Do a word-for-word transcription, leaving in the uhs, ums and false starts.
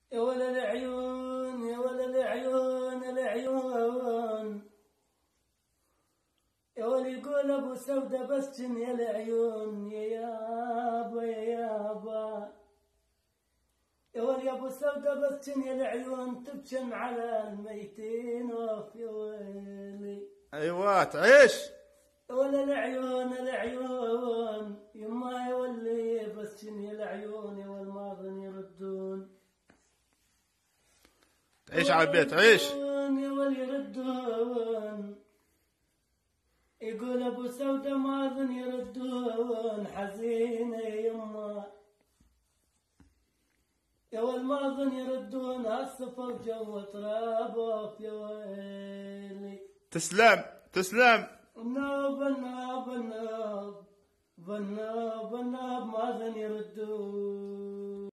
يا ولا العيون يا ولا العيون العيون، يا ولا يقول ابو سودة بس جن يا العيون، يا يابا يا يابا، يا ولا يا ابو سودة بس جن يا العيون، تبجن على الميتين وف يا ويلي. ايوه تعيش. يا ولا العيون العيون، يما يا ولي بس جن يا العيون، يا والماضن يردون. تعيش على البيت عيش. يا ولي يردون، يقول ابو سودة ماذن يردون، حزينة يما يا والماذن يردون، هالسفر جو ترابه يا ويلي. تسلم تسلم. الناب الناب الناب الناب الناب ماذن يردون.